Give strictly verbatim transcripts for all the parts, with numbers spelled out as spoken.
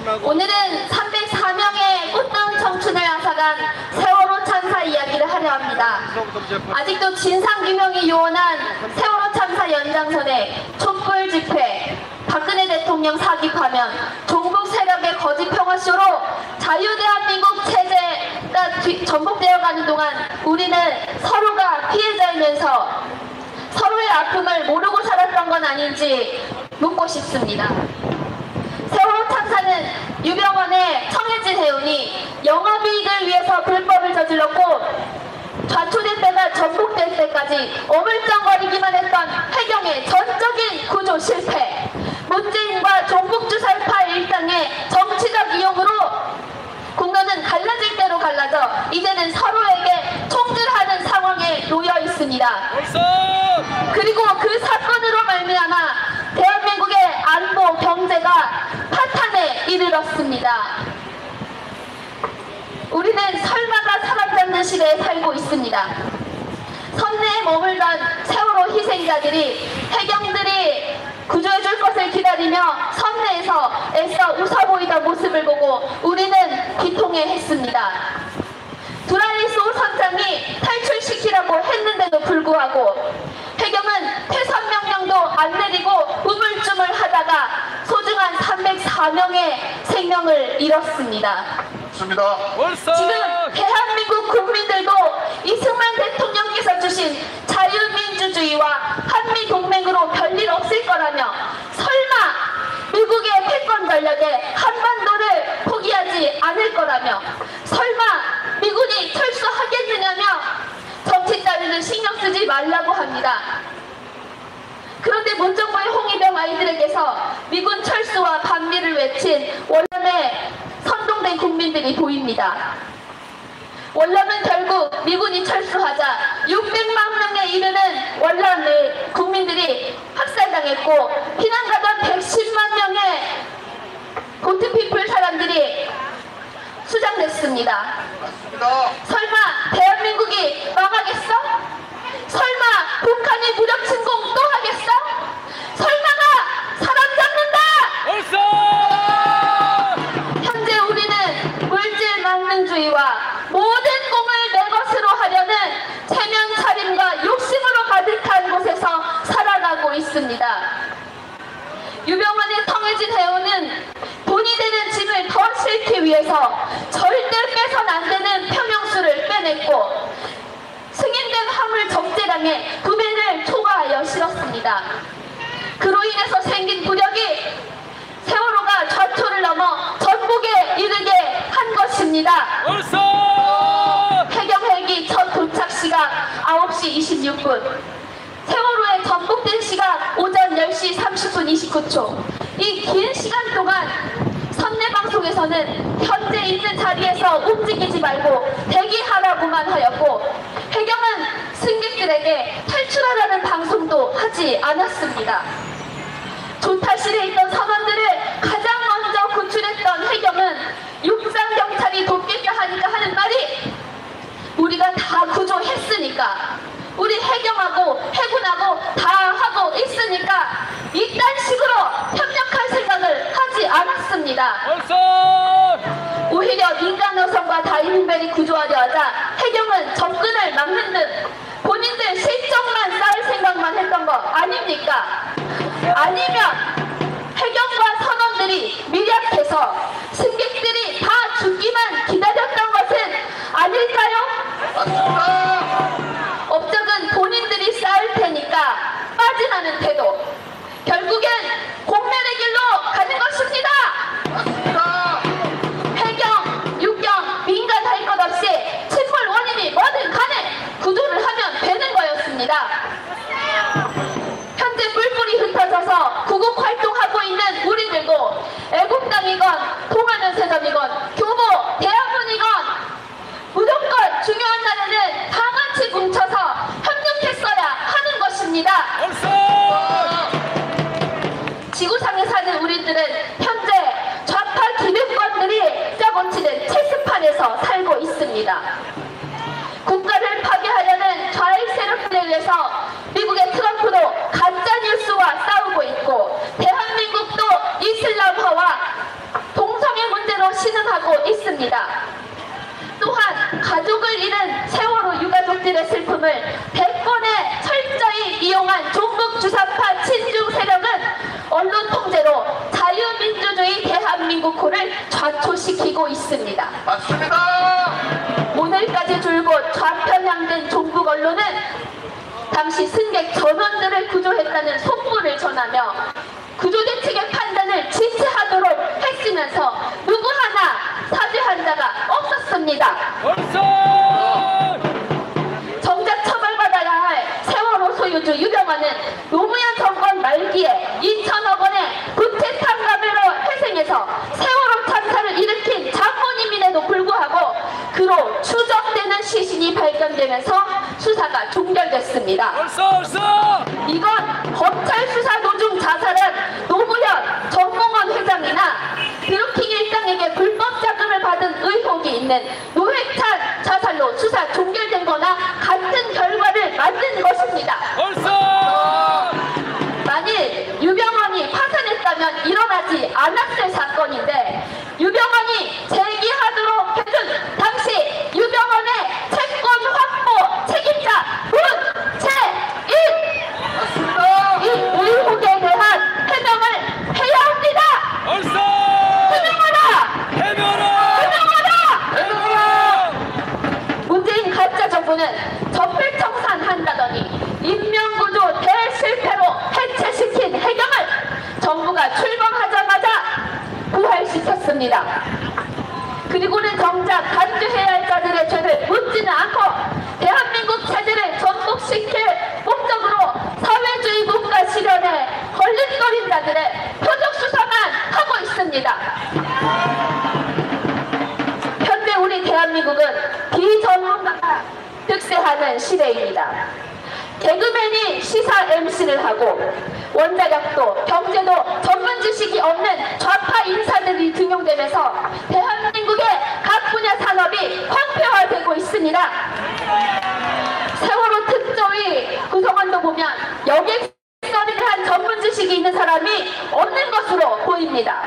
오늘은 삼백사 명의 꽃다운 청춘을 앗아간 세월호 참사 이야기를 하려 합니다. 아직도 진상규명이 요원한 세월호 참사 연장선에 촛불 집회, 박근혜 대통령 사기 파면, 종북 세력의 거짓 평화쇼로 자유대한민국 체제가 뒤, 전복되어가는 동안 우리는 서로가 피해자이면서 서로의 아픔을 모르고 살았던 건 아닌지 묻고 싶습니다. 세월호 참사는 유병원의 청해진 해운이 영업이익을 위해서 불법을 저질렀고 좌초될 때가 전복될 때까지 어물쩡거리기만 했던 해경의 전적인 구조 실패, 문재인과 종북주설파 일당의 정치적 이용으로 국론은 갈라질 대로 갈라져 이제는 서로에게 총질하는 상황에 놓여 있습니다. 그리고 그 사건으로 말미암아 대한민국의 안보, 경제가 파탄에 이르렀습니다. 우리는 설마가 사람 잡는 시대에 살고 있습니다. 선내에 머물던 세월호 희생자들이 해경들이 구조해줄 것을 기다리며 선내에서 애써 웃어 보이던 모습을 보고 우리는 비통해했습니다. 두라리소 선장이 탈출시키라고 했는데도 불구하고 해경은 퇴선 명령도 안 내리고 우물쭈물 하다가 소중한 삼백사 명의 생명을 잃었습니다. 좋습니다. 지금 대한민국 국민들도 이승만 대통령께서 주신 자유민주주의와 한미동맹으로 별일 없을 거라며 설마 미국의 패권 전략에 한반도를 포기하지 않을 거라며 설마 미군이 철수하겠느냐며 정치 따위는 신경 쓰지 말라고 합니다. 그런데 문정부의 홍위병 아이들에게서 미군 철수와 반미를 외친 월남에 선동된 국민들이 보입니다. 월남은 결국 미군이 철수하자 육백만 명에 이르는 월남의 국민들이 학살당했고 피난 가던 백십만 명의 보트피플 사람들이 수장됐습니다. 설마 대한민국이 망하겠어? 설마 북한이 무력 침공 또 하겠어? 설마가 사람 잡는다! 현재 우리는 물질 만능주의와 모든 꿈을 내 것으로 하려는 체면 차림과 욕심으로 가득한 곳에서 살아가고 있습니다. 유병원의 청해진 해운은 돈이 되는 짐을 더 싣기 위해서 절대 빼선 안 되는 표명수를 빼냈고 승인된 화물 적재량의 구매를 초과하여 실었습니다. 그로 인해서 생긴 부력이 세월호가 좌초를 넘어 전복에 이르게 한 것입니다. 해경 헬기 첫 도착 시각 아홉 시 이십육 분, 세월호에 전복된 시각 오전 열 시 삼십 분 이십구 초. 이 긴 시간 동안 선내방송에서는 현재 있는 자리에서 움직이지 말고 대기하라고만 하였고 해경은 승객들에게 탈출하라는 방송도 하지 않았습니다. 조타실에 있던 선원들을 가장 먼저 구출했던 해경은 육상경찰이 돕겠다 하니까 하는 말이 우리가 다 구조했으니까, 우리 해경하고 해군하고 다 하고 있으니까 이딴 식으로 협력할 생각을 하지 않았습니다. 오히려 민간 어선과 다이빙벨이 구조하려 하자 해경은 접근을 막는 듯 본인들 실적만 쌓을 생각만 했던 거 아닙니까? 아니면 해경과 선원들이 미약해서 승객들이 다 죽기만 기다렸던 것은 아닐까요? 업적은 본인들이 쌓을 테니까 빠지라는 태도, 결국엔 공멸의 길로 가는 것입니다. 해경, 육경, 민간 할 것 없이 침몰 원인이 뭐든 간에 구조를 하면 되는 거였습니다. 현재 뿔뿔이 흩어져서 구국화 있습니다. 또한 가족을 잃은 세월호 유가족들의 슬픔을 대권에 철저히 이용한 종북 주사파 친중 세력은 언론 통제로 자유민주주의 대한민국호를 좌초시키고 있습니다. 맞습니다. 오늘까지 줄곧 좌편향된 종북 언론은 당시 승객 전원들을 구조했다는 속보를 전하며 구조대 측의 판단을 지지하도록 했으면서 누구 하나 사죄한 자가 없었습니다. 정작 처벌받아야 할 세월호 소유주 유병헌은 노무현 정권 말기에 이천억 원의 부채 탕감으로 회생해서 세월호 참사를 일으킨 장본인임에도 불구하고 그로 추정되는 시신이 발견되면서 수사가 종결됐습니다. 이건 검찰 수사 도중 자살한 노무현 정몽원 회장이나 드루킹 일당에게 불법 자금을 받은 의혹이 있는 노회찬 자살로 수사 종결된 거나 같은 결과를 만든 것입니다. 만일 유병헌이 파산했다면 일어나지 않았을 사건인데 유병헌이 제기하도록 해준 당시 유병헌의 채권 확보 책임자 문채인 이 의혹에 대한 해명을 해야 합니다. 해명하라! 해명하라! 해명하라! 문재인 가짜 정부는 적폐청산한다더니 인명구조 대실패로 해체시킨 해경을 정부가 출범하자마자 부활시켰습니다. 그리고는 정작 간주해야 할 자들의 죄를 묻지는 않고 대한민국 체제를 전복시킬 목적으로 사회주의 국가 실현에 걸림돌인 자들의 표적 수사만 하고 있습니다. 현재 우리 대한민국은 비전문가가 득세하는 시대입니다. 개그맨이 시사 엠씨를 하고 원자력도 경제도 전문 지식이 없는 좌파 인사들이 등용되면서 대한민국의 각 분야 산업이 황폐화되고 있습니다. 세월호 특조위 구성원도 보면 여객선에 대한 전문 지식이 있는 사람이 없는 것으로 보입니다.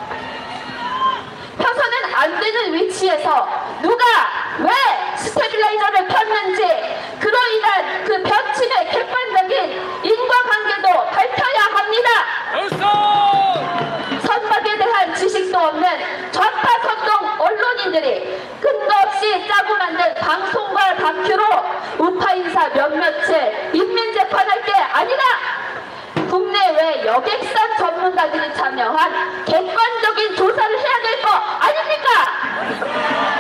펴서는 안 되는 위치에서 누가 왜 스테빌라이저를 폈는지 그로 인한 그 벼침의 객관적인 인과관계도 밝혀야 합니다. 선박에 대한 지식도 없는 좌파 선동 언론인들이 근거 없이 짜고 만든 방송과 다큐로 우파 인사 몇몇을 인민재판할 게 아니라 국내외 여객선 전문가들이 참여한 객관적인 조사를 해야 될 거 아닙니까?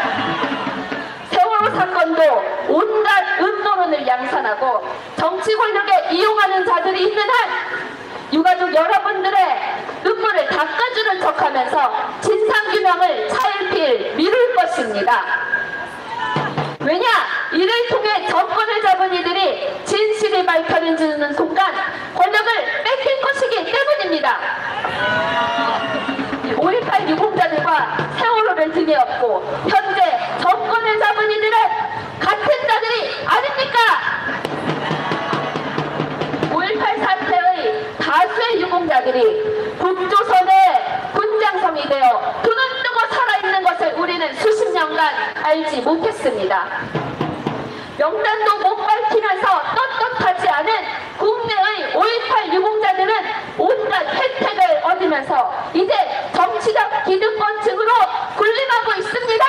세월호 사건도 온갖 음모론을 양산하고 정치 권력에 이용하는 자들이 있는 한 유가족 여러분들의 눈물을 닦아주는 척하면서 진상규명을 차일피일 미룰 것입니다. 왜냐? 이를 통해 정권을 잡은 이들이 진실이 밝혀지는 순간 권력을 뺏길 것이기 때문입니다. 오일팔 유공자들과 세월호를 등에 업고 현재 정권을 잡은 이들은 같은 자들이 아닙니까? 오일팔 사태의 다수의 유공자들이 북조선의 군장성이 되어 두 눈 뜨고 살아있는 것을 우리는 수십 년간 알지 못했습니다. 명단도 못 밝히면서 떳떳하지 않은 국내의 오일팔 유공자들은 온갖 혜택을 얻으면서 이제 정치적 기득권층으로 군림하고 있습니다.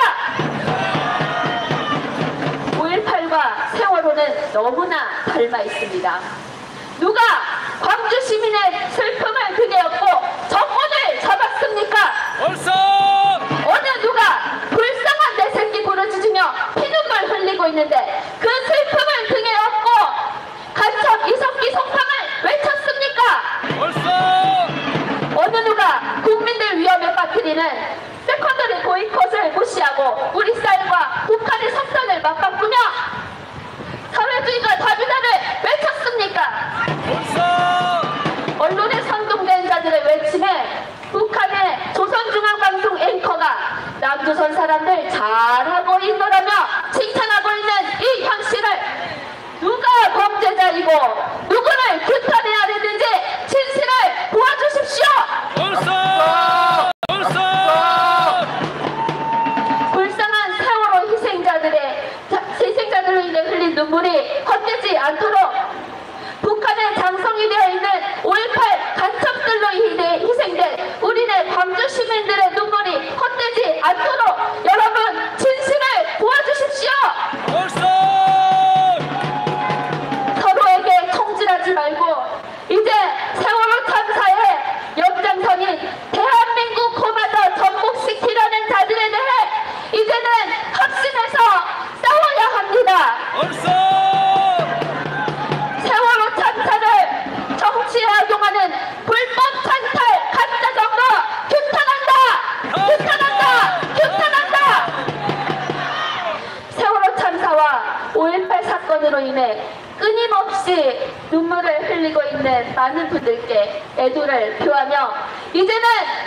오일팔과 세월호는 너무나 닮아 있습니다. 누가 광주 시민의 슬픔을 등에 업고 정권을 잡았습니까? 어느 누가 불쌍한 내 새끼 부르짖으며 피눈물 흘리고 있는데 그 슬픔을 등에 업고 간첩 이석기 송탕을 외쳤습니까? 어느 누가 국민들 위험에 빠뜨리는 세컨더리 보이콧을 무시하고 우리 쌀과 북한의 석탄을 맞바꾸며 사회주의가 답이다를 외쳤습니까? 언론에 선동된 자들의 외침에 북한의 조선중앙방송 앵커가 남조선 사람들 잘하고 있노라며 칭찬하고 있는 이 현실을 누가 범죄자이고 누구를 규탄해야 되는지 진실을 보여주십시오. 인해 끊임없이 눈물을 흘리고 있는 많은 분들께 애도를 표하며 이제는